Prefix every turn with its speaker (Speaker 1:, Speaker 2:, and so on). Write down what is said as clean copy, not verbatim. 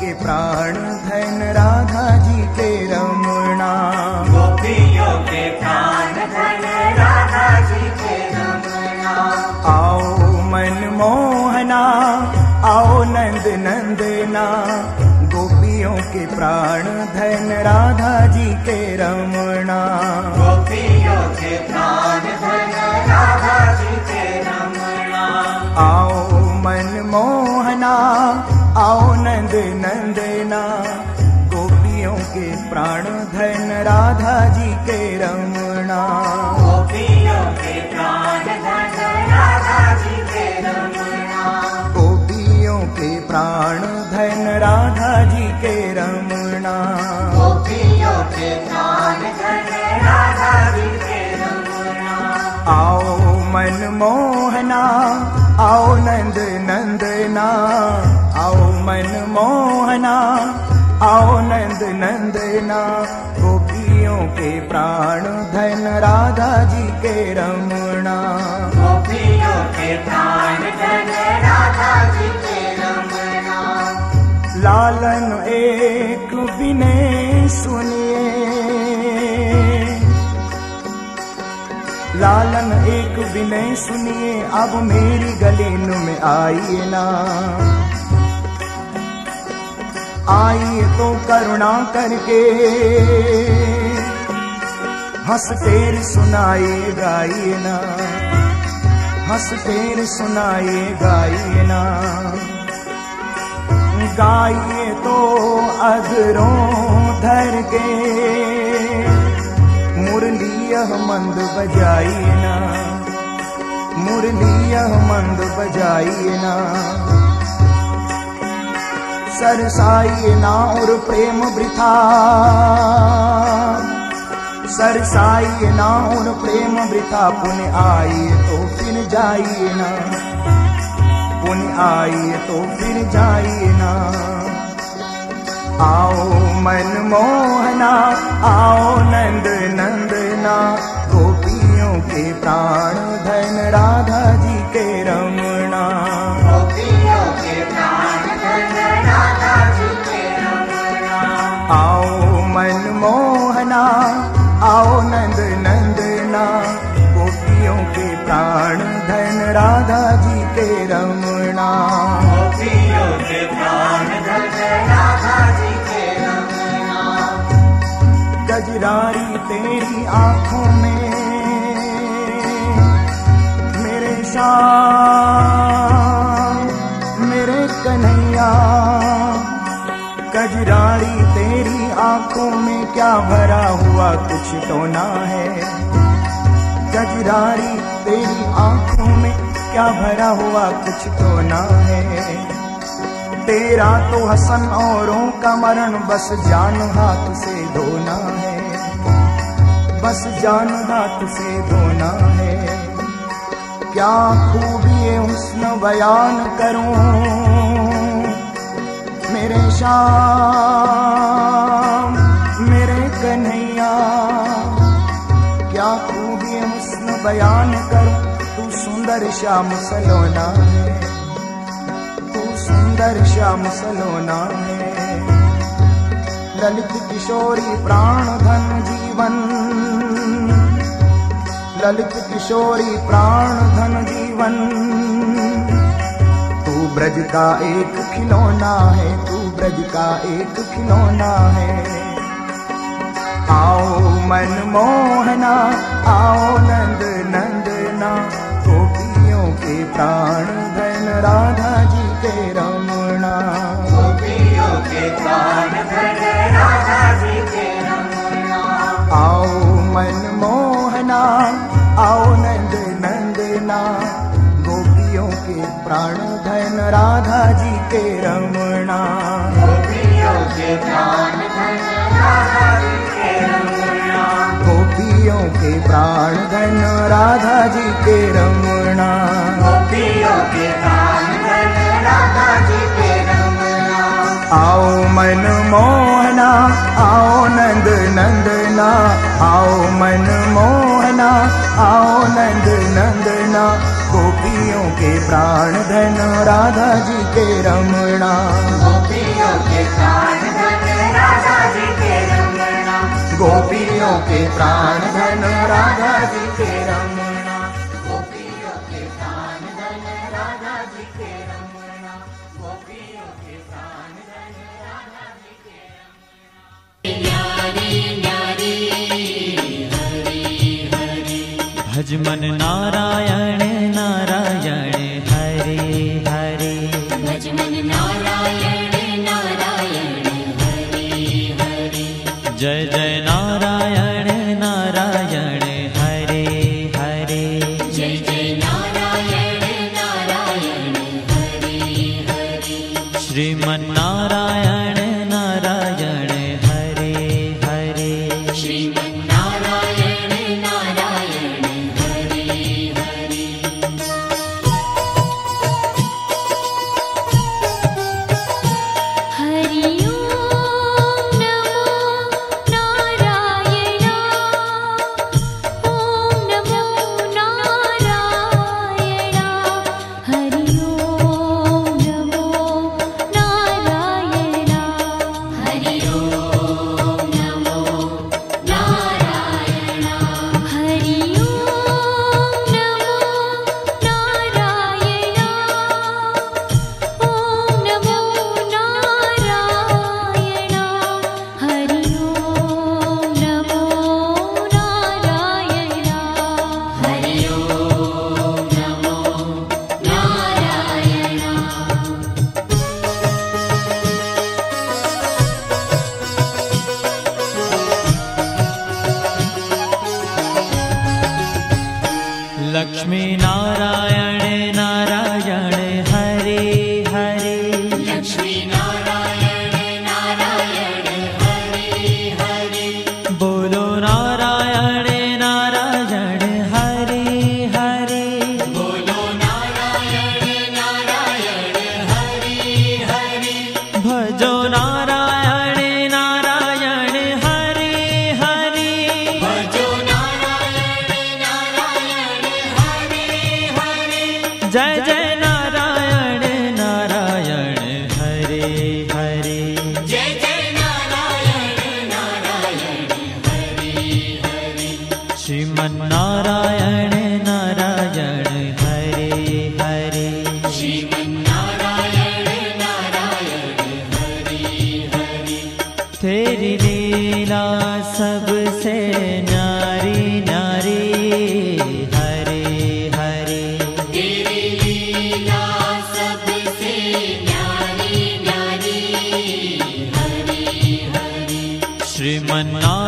Speaker 1: प्राण धन राधा जी के रमणा।
Speaker 2: गोपियों के प्राण धन राधा जी के रमणा।
Speaker 1: आओ मन मोहना आओ नंद नंदना, गोपियों के प्राण धन राधा जी के रमणा।
Speaker 2: गोपियों के प्राण धन राधा जी के रमणा।
Speaker 1: आओ मन मोहना आओ नंद नंदना, गोपियों के प्राण धन राधा जी के रमणा।
Speaker 2: गोपियों के प्राण धन राधा जी के रमणा।
Speaker 1: गोपियों के प्राण धन राधा जी के रमणा।
Speaker 2: गोपियों के प्राण धन राधा जी के रमणा।
Speaker 1: आओ मन मोहना आओ नंद नंदना, आओ मन मोहना आओ नंद नंदना, गोपियों के प्राण धन राधा जी के रमणा।
Speaker 2: गोपियों के प्राण धन राधा जी के रमणा।
Speaker 1: लालन एक विनय सुनिए, लालन एक विनय सुनिए, अब मेरी गलीन में आइए ना। आइए तो करुणा करके हंस तेर सुनाइए गाइए ना, हंस तेर सुनाइए गाइए ना। गाइए तो अधरों धर के मुरली यह मंद बजाइए ना, मुरली यह मंद बजाइए ना। सरसाइए ना और प्रेम वृथा, सरसाइए ना और प्रेम वृथा। पुण्य आइए तो फिर जाइए ना, पुण्य आइए तो फिर जाइए ना। आओ मन मोहना आओ नंद नंदना, गोपियों के प्राण धन राधा जी के रमणा।
Speaker 2: गोपियों के प्राण धन राधा जी के रमणा।
Speaker 1: आओ मन मोहना आओ नंद नंदना, गोपियों के प्राण धन राधा जी के रमणा।
Speaker 2: गोपियों के प्राण धन राधा जी के रमणा।
Speaker 1: गजरारी तेरी आंखों में मेरे श्याम मेरे कन्हैया, गजरारी तेरी आंखों में क्या भरा हुआ कुछ तो ना है। गजरारी तेरी आंखों में क्या भरा हुआ कुछ तो ना है। तेरा तो हसन औरों का मरण, बस जान हाथ से धोना है, बस जान हाथ से धोना है। क्या खूबी हुस्न बयान करूं मेरे श्याम मेरे कन्हैया, क्या खूबी हुस्न बयान करूं। तू सुंदर श्याम सलोना है, तू सुंदर श्याम सलोना है। ललित किशोरी प्राण धन जीवन, ललित किशोरी प्राण धन जीवन। तू ब्रज का एक खिलौना है, तू ब्रज का एक खिलौना है। आओ मन मोहना आओ नंद नंदना, गोपियों के प्राण धन राधा जी के रमणा।
Speaker 2: गोपियों के प्राण धन राधा जी के रमणा।
Speaker 1: आओ मन मोहना आओ नंद नंदना, गोपियों के प्राण धन राधा जी के रमणा।
Speaker 2: गोपियों के प्राण धन राधा जी के रमणा।
Speaker 1: गोपियों के प्राण धन राधा जी के रमणा।
Speaker 2: गोपियों के प्राण धन राधा जी के रमणा।
Speaker 1: आओ मन मोहना आओ नंद नंदना, आओ मन मोहना आओ नंद नंदना, गोपियों के प्राण धन राधा जी के रमणा।
Speaker 2: गोपियों के
Speaker 1: के प्राण धन राधा जी के रमणा,
Speaker 2: गोपियों के प्राण धन राधा जी के रमणा, गोपियों के प्राण धन राधा जी के रमणा। न्यारी न्यारी हरि हरि,
Speaker 3: भज मन नारायण नारायण हरे हरे,
Speaker 2: भज मन नारायण नारायण हरि हरि,
Speaker 3: जय जय नारायण नारायण हरे हरे,
Speaker 2: जय जय नारायण नारायण हरि हरि,
Speaker 3: श्रीमन नारायण नारायण हरे हरे,
Speaker 2: श्रीमन नारायण नारायण हरि हरि। हरि ओम नमो नारायण, ओम नमो नारायण, हरि ओम नमो नारायण, हरि ओम नमो नारायण, हरि ओम नमो नारायण, ओम नमो नारायण, हरि ओम नमो नारायण, हरि ओम नमो नारायण।
Speaker 3: लक्ष्मी नारायण नारायण हरे हरे,
Speaker 2: लक्ष्मी नारायण नारायण हरि हरि,
Speaker 3: बोलो नारायण नारायण हरे हरे,
Speaker 2: बोलो नारायण नारायण हरि हरि,
Speaker 3: भजो नारायण नारायण हरे हरे,
Speaker 2: भजो नारायण नारायण हरि हरि,
Speaker 3: जय जय नारायण नारायण हरे हरे,
Speaker 2: जय जय नारायण नारायण हरि हरि,
Speaker 3: श्रीमन नारायण नारायण हरे हरे,
Speaker 2: श्रीमन नारायण नारायण हरि हरि,
Speaker 3: तेरी लीला सबसे न्यारी न्यारी हरे हरे,
Speaker 2: तेरी लीला सबसे न्यारी न्यारी हरि हरि,
Speaker 3: श्रीमन